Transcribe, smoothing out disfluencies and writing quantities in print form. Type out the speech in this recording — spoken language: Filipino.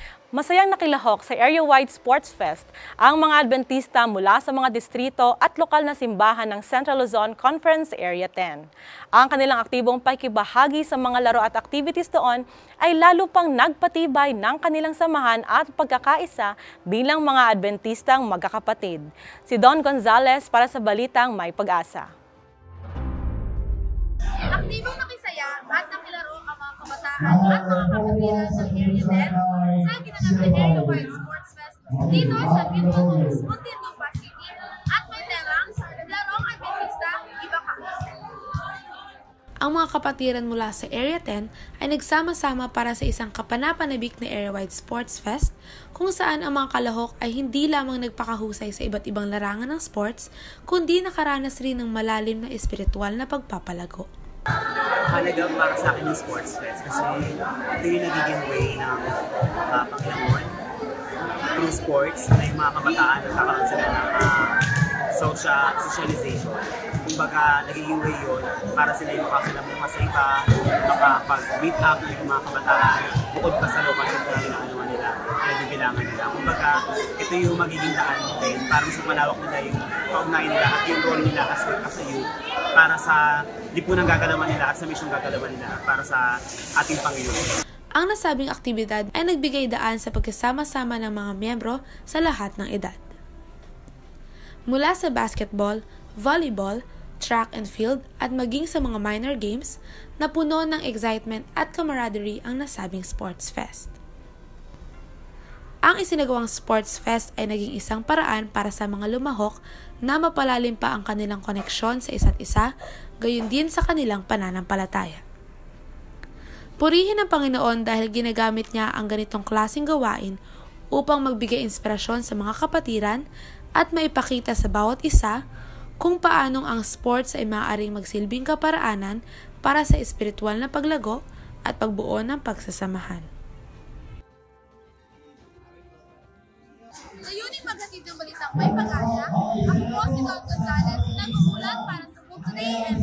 Masayang nakilahok sa area-wide sports fest ang mga Adventista mula sa mga distrito at lokal na simbahan ng Central Luzon Conference Area 10. Ang kanilang aktibong pakikibahagi sa mga laro at activities doon ay lalo pang nagpatibay ng kanilang samahan at pagkakaisa bilang mga Adventistang magkakapatid. Si Don Gonzales para sa Balitang May Pag-asa. Aktibong nakisaya at nakilaro ang mga kabataan at mga kapatiran ng Area 10 sa ginanap na area-wide sports fest dito sa Gilman Homes, Muntinlupa City at may temang Larong Adventista, Iba Ka. Ang mga kapatiran mula sa Area 10 ay nagsama-sama para sa isang kapanapanabik na area-wide sports fest kung saan ang mga kalahok ay hindi lamang nagpakahusay sa iba't ibang larangan ng sports kundi nakaranas rin ng malalim na espiritual na pagpapalago. Mahalaga para sa akin yung sports fest kasi ito yung nagiging way ng panglamon through sports na yung mga kabataan nagkakaroon sila ng socialization. Kumbaga, nagiging way yun para sila yung makakilabong sa iba, makapag-meet up ng mga kabataan bukod pa sa lokal na nila, bibilangan nila. Kumbaga, ito yung magiging daan din para mas malawak nila yung kaugnayan nila at yung role nila as a youth para sa lipunang gagalawan nila at sa misyong gagalawan nila para sa ating Panginoon. Ang nasabing aktibidad ay nagbigay daan sa pagkasama-sama ng mga miyembro sa lahat ng edad. Mula sa basketball, volleyball, track and field at maging sa mga minor games, napuno ng excitement at camaraderie ang nasabing sports fest. Ang isinagawang sports fest ay naging isang paraan para sa mga lumahok na mapalalim pa ang kanilang koneksyon sa isa't isa, gayon din sa kanilang pananampalataya. Purihin ang Panginoon dahil ginagamit niya ang ganitong klaseng gawain upang magbigay inspirasyon sa mga kapatiran at maipakita sa bawat isa kung paanong ang sports ay maaaring magsilbing kaparaanan para sa espiritual na paglago at pagbuo ng pagsasamahan. Layuning maghatid ng Balitang May Pag-asa, ako po si Don Gonzales, nag-uulat para sa Book Today and